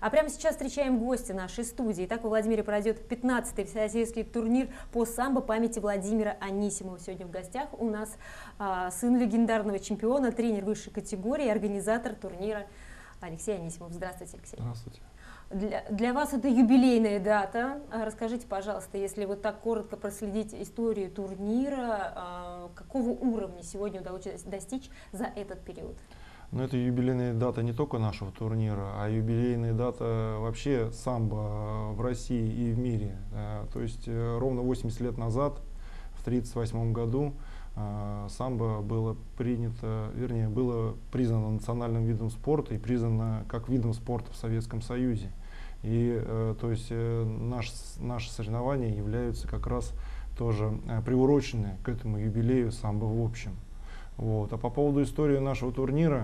А прямо сейчас встречаем гостя нашей студии. Итак, во Владимире пройдет 15-й всероссийский турнир по самбо памяти Владимира Анисимова. Сегодня в гостях у нас сын легендарного чемпиона, тренер высшей категории, организатор турнира Алексей Анисимов. Здравствуйте, Алексей. Здравствуйте. Для вас это юбилейная дата. Расскажите, пожалуйста, если вот так коротко проследить историю турнира, какого уровня сегодня удалось достичь за этот период? Но это юбилейная дата не только нашего турнира, а юбилейная дата вообще самбо в России и в мире. То есть ровно 80 лет назад, в 1938 году, самбо было принято, вернее, было признано национальным видом спорта и признано как видом спорта в Советском Союзе. И то есть наши соревнования являются как раз тоже приурочены к этому юбилею самбо в общем. Вот. А по поводу истории нашего турнира,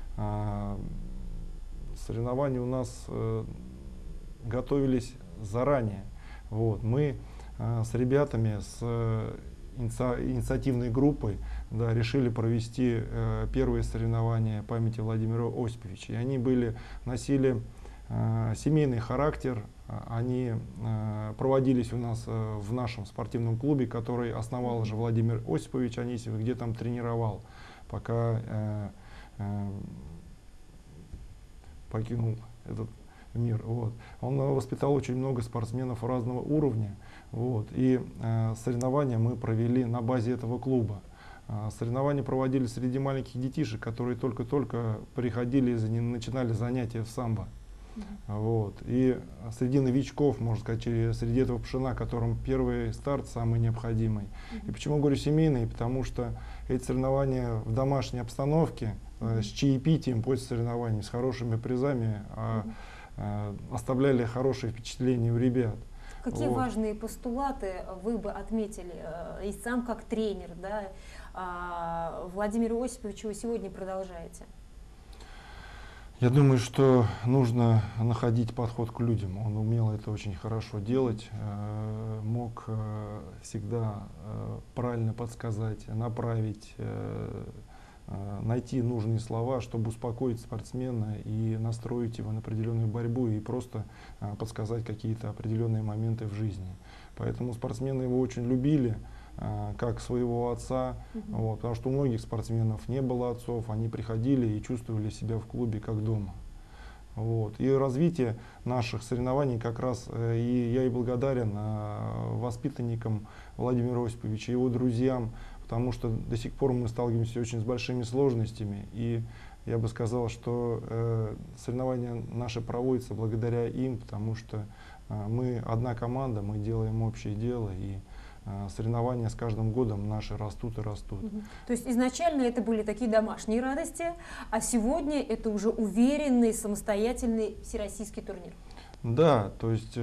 соревнования у нас готовились заранее. Вот. Мы с ребятами, с инициативной группой, да, решили провести первые соревнования памяти Владимира Осиповича. И они носили семейный характер, они проводились у нас в нашем спортивном клубе, который основал уже Владимир Осипович Анисимов, где там тренировал, пока покинул этот мир. Вот. Он воспитал очень много спортсменов разного уровня. Вот. И соревнования мы провели на базе этого клуба. Соревнования проводились среди маленьких детишек, которые только-только приходили и начинали занятия в самбо. Вот. И среди новичков, можно сказать, среди этого пшена, которым первый старт самый необходимый. И почему говорю семейный? Потому что эти соревнования в домашней обстановке, с чаепитием после соревнований, с хорошими призами, оставляли хорошие впечатления у ребят. Какие важные постулаты вы бы отметили, и сам как тренер, да, Владимиру Осиповичу вы сегодня продолжаете? Я думаю, что нужно находить подход к людям. Он умел это очень хорошо делать, мог всегда правильно подсказать, направить, найти нужные слова, чтобы успокоить спортсмена и настроить его на определенную борьбу и просто подсказать какие-то определенные моменты в жизни. Поэтому спортсмены его очень любили, как своего отца, вот, потому что у многих спортсменов не было отцов, они приходили и чувствовали себя в клубе как дома. Вот. И развитие наших соревнований как раз я и благодарен воспитанникам Владимира Осиповича, его друзьям, потому что до сих пор мы сталкиваемся очень с большими сложностями. И я бы сказал, что соревнования наши проводятся благодаря им, потому что мы одна команда, мы делаем общее дело, и соревнования с каждым годом наши растут и растут. То есть изначально это были такие домашние радости, а сегодня это уже уверенный, самостоятельный всероссийский турнир. Да, то есть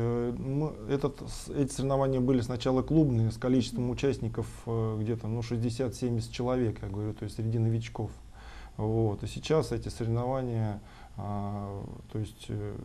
эти соревнования были сначала клубные, с количеством участников где-то 60-70 человек, я говорю, то есть среди новичков. Вот. И сейчас эти соревнования, то есть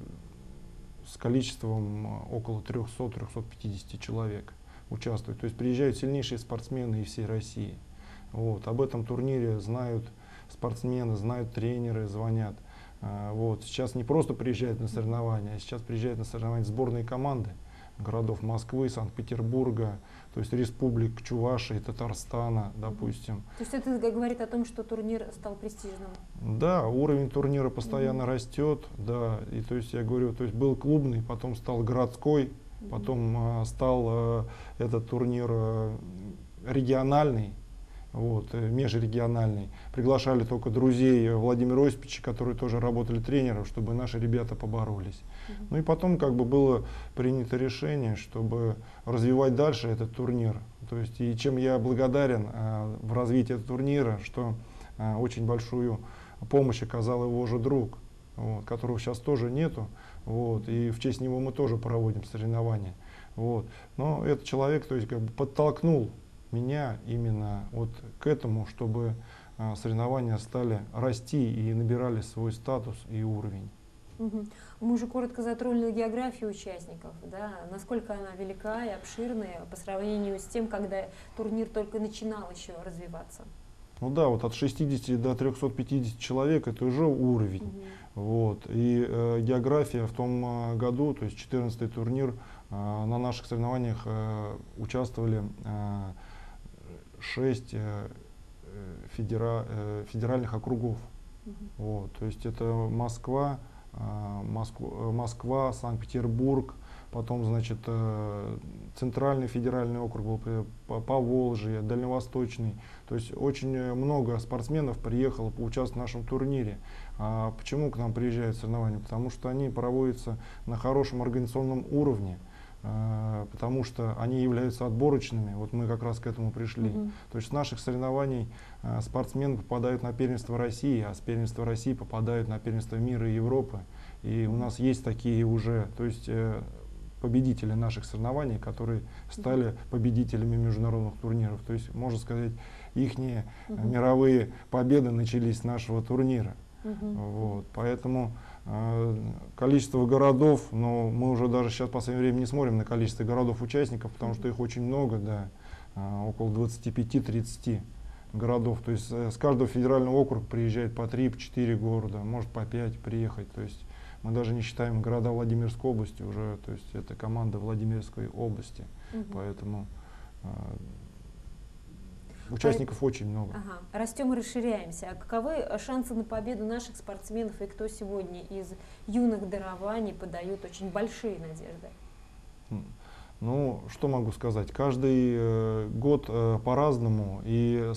с количеством около 300-350 человек участвуют. То есть приезжают сильнейшие спортсмены из всей России. Вот. Об этом турнире знают спортсмены, знают тренеры, звонят. Вот. Сейчас не просто приезжают на соревнования, а сейчас приезжают на соревнования сборные команды городов Москвы, Санкт-Петербурга, то есть республик Чувашии, Татарстана, допустим. То есть это говорит о том, что турнир стал престижным? Да, уровень турнира постоянно растет, да, и то есть я говорю, то есть был клубный, потом стал городской, потом стал этот турнир региональный, вот, межрегиональный. Приглашали только друзей Владимира Осиповича, которые тоже работали тренером, чтобы наши ребята поборолись. Ну и потом как бы было принято решение, чтобы развивать дальше этот турнир. То есть, и чем я благодарен в развитии этого турнира, что очень большую помощь оказал его же друг, вот, которого сейчас тоже нету. Вот, и в честь него мы тоже проводим соревнования. Вот. Но этот человек, то есть, как бы подтолкнул меня именно вот к этому, чтобы соревнования стали расти и набирали свой статус и уровень. Мы уже коротко затронули географию участников, да? Насколько она велика и обширная по сравнению с тем, когда турнир только начинал еще развиваться. Ну да, вот от 60 до 350 человек это уже уровень. Вот. И география в том году, то есть 14-й турнир, на наших соревнованиях участвовали 6 федеральных округов. Вот. То есть это Москва, Санкт-Петербург, потом, значит, Центральный федеральный округ был, Поволжье, Дальневосточный. То есть очень много спортсменов приехало поучаствовать в нашем турнире. А почему к нам приезжают соревнования? Потому что они проводятся на хорошем организационном уровне, потому что они являются отборочными. Вот мы как раз к этому пришли. То есть с наших соревнований спортсмены попадают на первенство России, а с первенства России попадают на первенство мира и Европы. И у нас есть такие уже, то есть победители наших соревнований, которые стали победителями международных турниров. То есть, можно сказать, их мировые победы начались с нашего турнира. Вот. Поэтому количество городов, но мы уже даже сейчас в последнее время не смотрим на количество городов-участников, потому что их очень много, да, около 25-30 городов. То есть с каждого федерального округа приезжает по 3-4 города, может по 5 приехать. То есть мы даже не считаем города Владимирской области уже, то есть это команда Владимирской области. Поэтому участников очень много. Растем и расширяемся. А каковы шансы на победу наших спортсменов и кто сегодня из юных дарований подает очень большие надежды? Ну, что могу сказать? Каждый год по-разному, и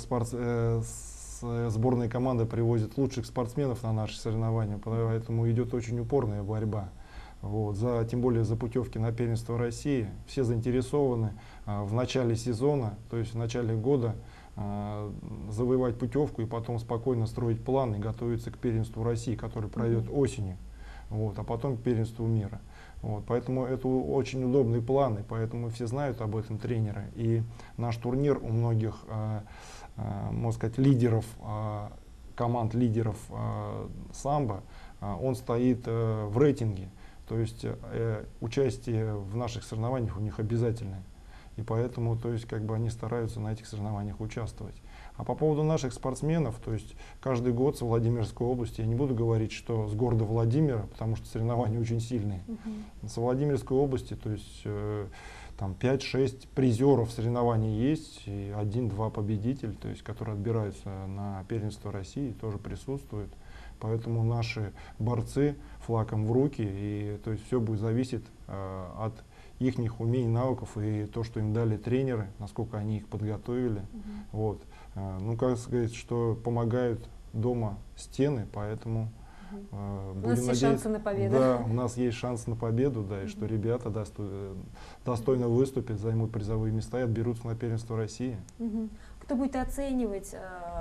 сборная команда привозит лучших спортсменов на наши соревнования, поэтому идет очень упорная борьба. Вот, тем более за путевки на первенство России. Все заинтересованы в начале сезона, то есть в начале года, завоевать путевку и потом спокойно строить планы и готовиться к первенству России, который пройдет осенью, вот, а потом к первенству мира. Вот, поэтому это очень удобные планы, поэтому все знают об этом тренеры. И наш турнир у многих, можно сказать, лидеров, команд лидеров самбо, он стоит в рейтинге. То есть участие в наших соревнованиях у них обязательное. И поэтому, то есть, как бы они стараются на этих соревнованиях участвовать. А по поводу наших спортсменов, то есть каждый год с Владимирской области, я не буду говорить, что с города Владимира, потому что соревнования очень сильные. С Владимирской области, то есть там 5-6 призеров соревнований есть, и 1-2 победителя, то есть, которые отбираются на первенство России, тоже присутствуют. Поэтому наши борцы флагом в руки, и то есть все будет зависеть от их умений, навыков и то, что им дали тренеры, насколько они их подготовили. Вот. Ну, как сказать, что помогают дома стены, поэтому у нас есть шансы на победу. Да, у нас есть шанс на победу, да, и что ребята достойно выступят, займут призовые места и отберутся на первенство России. Кто будет оценивать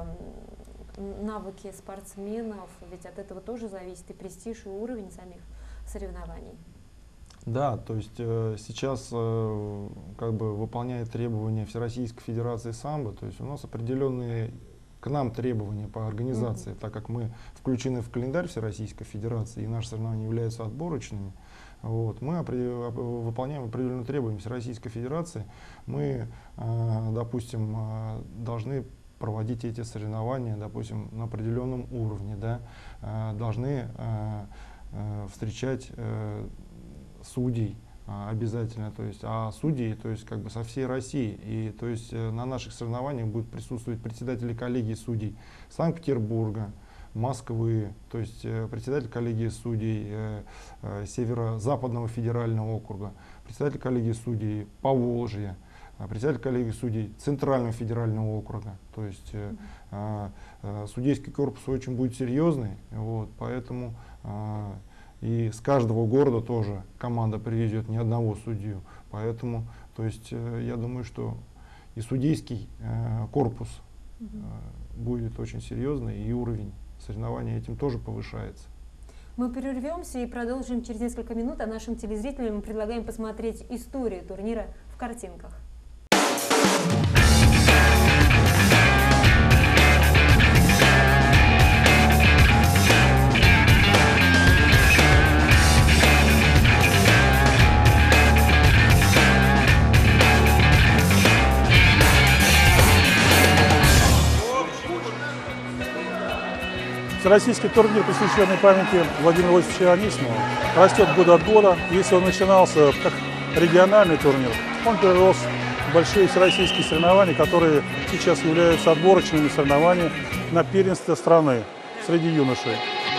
навыки спортсменов, ведь от этого тоже зависит и престиж, и уровень самих соревнований. Да, то есть сейчас как бы выполняет требования Всероссийской Федерации самбо, то есть у нас определенные к нам требования по организации, так как мы включены в календарь Всероссийской Федерации и наши соревнования являются отборочными. Вот, мы выполняем определенные требования Всероссийской Федерации. Мы, допустим, должны проводить эти соревнования, допустим, на определенном уровне, да, должны встречать судей обязательно, то есть, а судьи, то есть, как бы со всей России, и то есть на наших соревнованиях будут присутствовать председатели коллегии судей Санкт-Петербурга, Москвы, то есть председатель коллегии судей Северо-Западного федерального округа, председатель коллегии судей Поволжья, председатель коллегии судей Центрального федерального округа. То есть судейский корпус очень будет серьезный, вот, поэтому и с каждого города тоже команда привезет не одного судью. Поэтому, то есть, я думаю, что и судейский корпус будет очень серьезный, и уровень соревнований этим тоже повышается. Мы прервемся и продолжим через несколько минут, а нашим телезрителям мы предлагаем посмотреть историю турнира в картинках. Всероссийский турнир, посвященный памяти Владимира Иосифовича Анисимова, растет год от года. Если он начинался как региональный турнир, он перерос в большие всероссийские соревнования, которые сейчас являются отборочными соревнованиями на первенство страны среди юношей.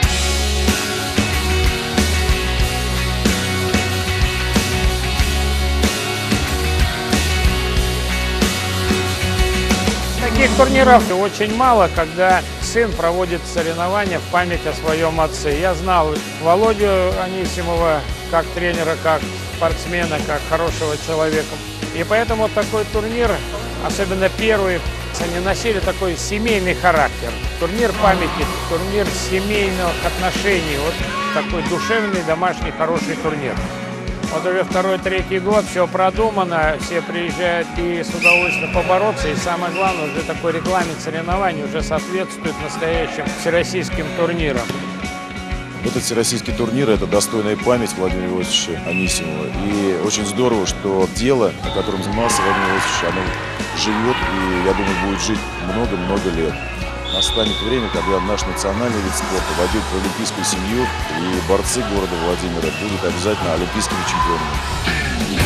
Таких турниров очень мало, когда сын проводит соревнования в память о своем отце. Я знал Володю Анисимова как тренера, как спортсмена, как хорошего человека. И поэтому такой турнир, особенно первый, они носили такой семейный характер. Турнир памяти, турнир семейных отношений. Вот такой душевный, домашний, хороший турнир. Вот уже второй-третий год, все продумано, все приезжают и с удовольствием побороться. И самое главное, уже такой регламент соревнований уже соответствует настоящим всероссийским турнирам. Этот всероссийский турнир – это достойная память Владимира Иосифовича Анисимова. И очень здорово, что дело, на котором занимался Владимир Иосифович, оно живет и, я думаю, будет жить много-много лет. Настанет время, когда наш национальный вид спорта войдет в олимпийскую семью, и борцы города Владимира будут обязательно олимпийскими чемпионами.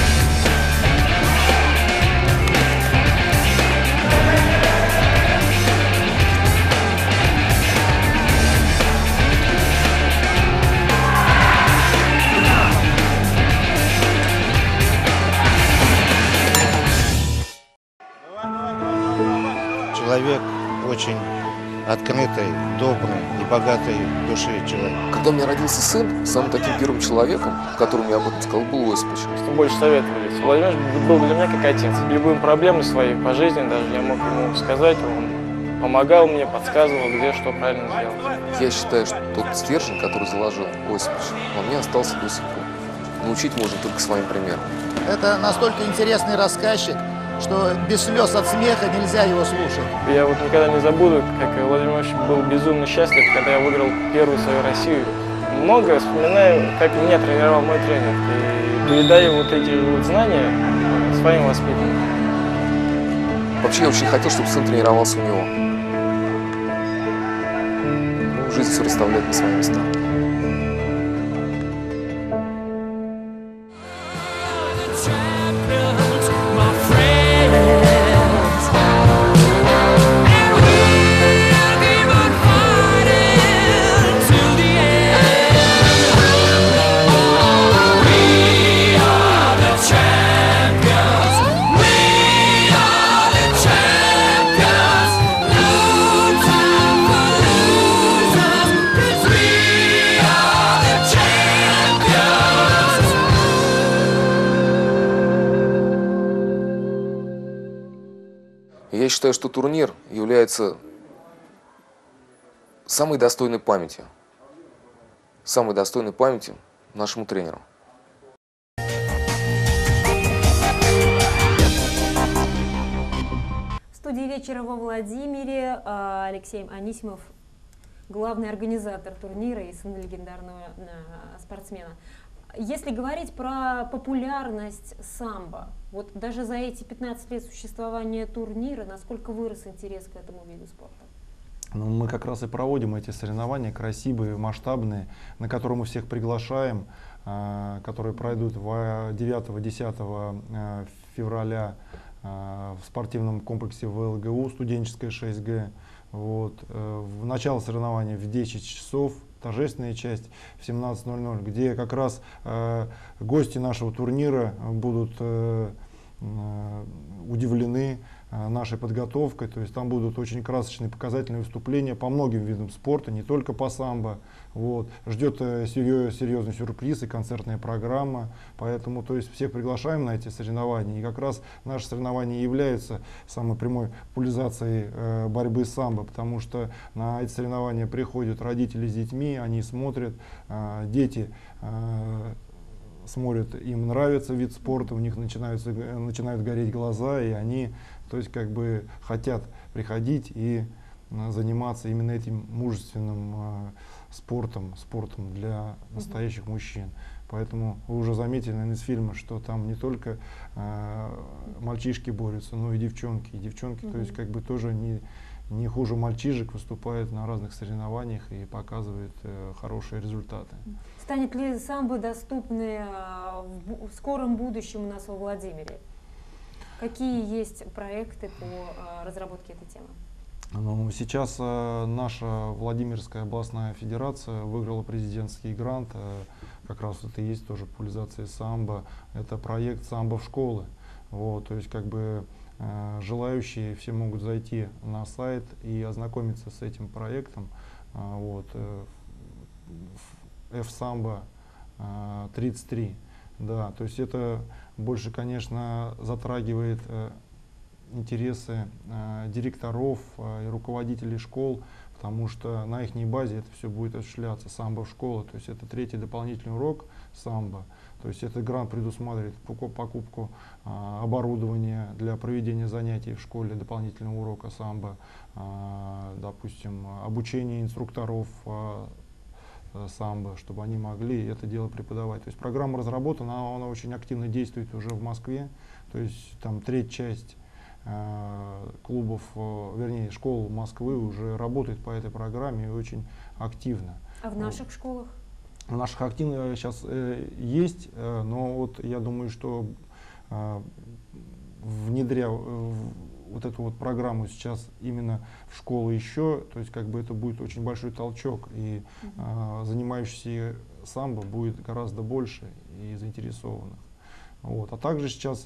Человек очень открытый, добрый и богатой души человек. Когда у меня родился сын, самым таким первым человеком, которому я об этом сказал, был Осипович. Что больше советовались. Владимир был для меня как отец. Любые проблемы свои по жизни даже я мог ему сказать, он помогал мне, подсказывал, где что правильно сделать. Я считаю, что тот стержень, который заложил Осипович, он мне остался до сих пор. Научить можно только своим примером. Это настолько интересный рассказчик, что без слез от смеха нельзя его слушать. Я вот никогда не забуду, как Владимир Ильич был безумно счастлив, когда я выиграл первую свою Россию. Много вспоминаю, как меня тренировал мой тренер. И передаю вот эти вот знания своим воспитанникам. Вообще я очень хотел, чтобы сын тренировался у него. Ну, жизнь все расставляет на свои места. Я считаю, что турнир является самой достойной памятью нашему тренеру. В студии вечера во Владимире Алексей Анисимов, главный организатор турнира и сын легендарного спортсмена. Если говорить про популярность самбо, вот даже за эти 15 лет существования турнира, насколько вырос интерес к этому виду спорта? Ну, мы как раз и проводим эти соревнования красивые, масштабные, на которые мы всех приглашаем, которые пройдут 9-10 февраля в спортивном комплексе ВЛГУ, студенческая 6Г. Вот. В начало соревнований в 10 часов. Торжественная часть в 17:00, где как раз гости нашего турнира будут удивлены нашей подготовкой. То есть там будут очень красочные показательные выступления по многим видам спорта, не только по самбо. Вот. Ждет серьезный сюрприз и концертная программа. Поэтому то есть всех приглашаем на эти соревнования. И как раз наши соревнования являются самой прямой популяризацией борьбы с самбо, потому что на эти соревнования приходят родители с детьми, они смотрят, дети смотрят, им нравится вид спорта, у них начинают гореть глаза, и они, то есть, как бы хотят приходить и заниматься именно этим мужественным спортом для настоящих мужчин. Поэтому вы уже заметили, наверное, из фильма, что там не только мальчишки борются, но и девчонки. И девчонки, то есть, как бы тоже не хуже мальчишек выступает на разных соревнованиях и показывает хорошие результаты. Станет ли самбо доступны в скором будущем у нас во Владимире? Какие есть проекты по разработке этой темы? Ну, сейчас наша Владимирская областная федерация выиграла президентский грант, как раз это и есть тоже популяризация самбо. Это проект «Самбо в школы». Вот, то есть как бы желающие все могут зайти на сайт и ознакомиться с этим проектом. Вот, F-Sambo 33. Да, то есть это больше, конечно, затрагивает интересы директоров и руководителей школ, потому что на их базе это все будет осуществляться, самбо в школы. То есть это третий дополнительный урок самбо. То есть этот грант предусматривает покупку оборудования для проведения занятий в школе, дополнительного урока самбо, допустим, обучение инструкторов самбо, чтобы они могли это дело преподавать. То есть программа разработана, она очень активно действует уже в Москве. То есть там треть часть клубов, вернее школ Москвы уже работает по этой программе и очень активно. А в наших школах? В наших активно сейчас есть, но вот я думаю, что внедря вот эту вот программу сейчас именно в школы еще, то есть как бы это будет очень большой толчок, и занимающихся самбо будет гораздо больше и заинтересованных. Вот. А также сейчас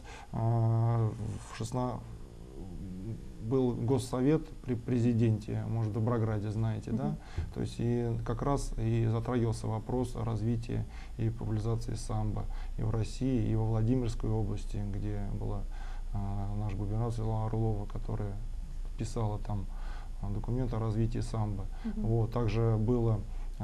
был госсовет при президенте, может, в Доброграде, знаете, да? То есть и как раз и затрагивался вопрос о развитии и популяризации самбо и в России, и во Владимирской области, где была наш губернатор Светлана Орлова, которая подписала там документ о развитии самбо. Вот. Также было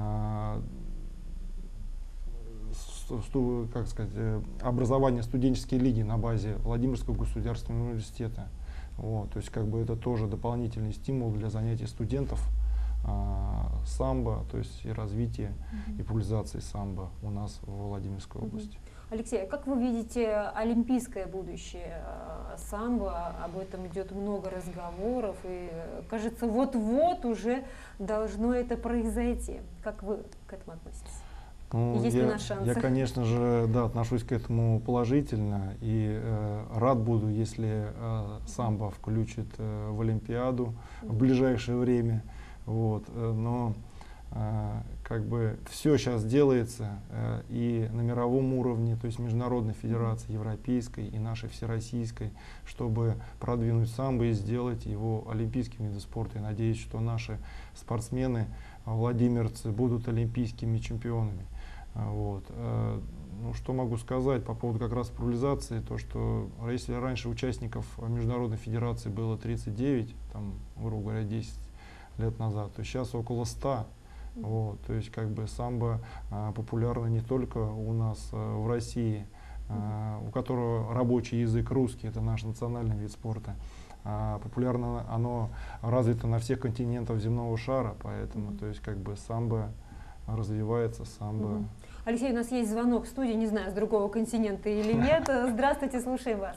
как сказать, образование студенческой лиги на базе Владимирского государственного университета. Вот, то есть как бы это тоже дополнительный стимул для занятий студентов самбо, то есть и развития и популяризации самбо у нас в Владимирской области. Алексей, а как вы видите олимпийское будущее самбо? Об этом идет много разговоров, и кажется, вот-вот уже должно это произойти. Как вы к этому относитесь? Ну, есть ли у нас шансы? Я, конечно же, да, отношусь к этому положительно и рад буду, если самбо включит в Олимпиаду в ближайшее время. Вот, но как бы все сейчас делается и на мировом уровне, то есть Международной Федерации, Европейской и нашей Всероссийской, чтобы продвинуть самбо и сделать его олимпийским видом спорта. И надеюсь, что наши спортсмены, владимирцы, будут олимпийскими чемпионами. Вот. Ну, что могу сказать по поводу как раз популяризации, то что если раньше участников Международной Федерации было 39, там, грубо говоря, 10 лет назад, то сейчас около 100. Вот. То есть как бы самбо популярно не только у нас в России, у которого рабочий язык русский, это наш национальный вид спорта. Популярно оно развито на всех континентах земного шара, поэтому то есть как бы самбо развивается, самбо. Алексей, у нас есть звонок в студии, не знаю, с другого континента или нет. Здравствуйте, слушаем вас.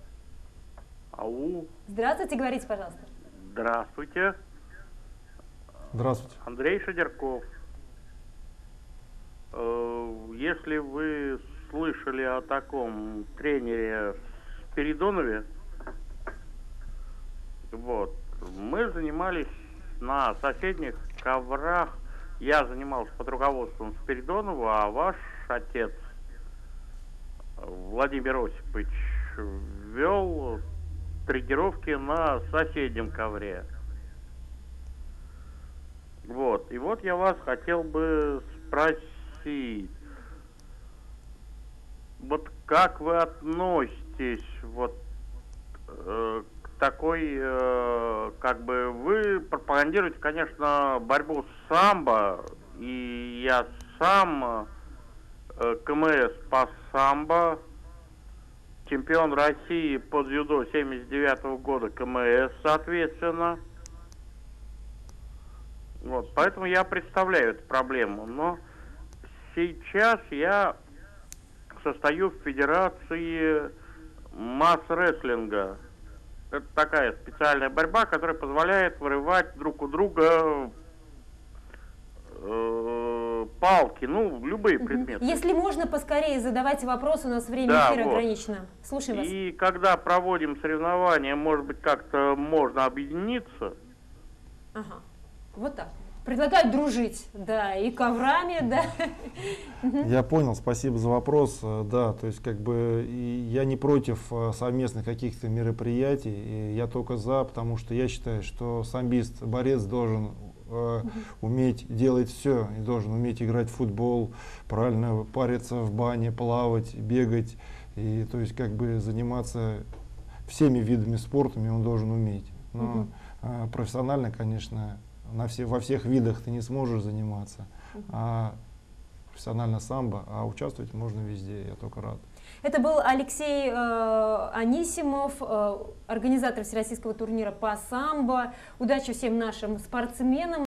Ау. Здравствуйте, говорите, пожалуйста. Здравствуйте. Здравствуйте. Андрей Шадерков. Если вы слышали о таком тренере Спиридонове, вот, мы занимались на соседних коврах. Я занимался под руководством Спиридонова, а ваш отец Владимир Осипович вел тренировки на соседнем ковре. Вот. И вот я вас хотел бы спросить, вот как вы относитесь вот к такой, как бы, вы пропагандируете, конечно, борьбу с самбо, и я сам КМС по самбо, чемпион России по дзюдо 79-го года КМС, соответственно. Вот, поэтому я представляю эту проблему. Но сейчас я состою в Федерации масс-рестлинга Это такая специальная борьба, которая позволяет вырывать друг у друга палки, ну, любые предметы. Если можно, поскорее задавайте вопросы, у нас время эфира ограничено. Слушаем вас. И когда проводим соревнования, может быть, как-то можно объединиться. Ага, вот так. Предлагаю дружить, да, и коврами, да. Я понял, спасибо за вопрос. Да, то есть как бы я не против совместных каких-то мероприятий, и я только за, потому что я считаю, что самбист, борец должен уметь делать все, и должен уметь играть в футбол, правильно париться в бане, плавать, бегать, и то есть как бы заниматься всеми видами спорта он должен уметь. Но профессионально, конечно, во всех видах ты не сможешь заниматься, а профессионально самбо, а участвовать можно везде, я только рад. Это был Алексей Анисимов, организатор всероссийского турнира по самбо. Удачи всем нашим спортсменам.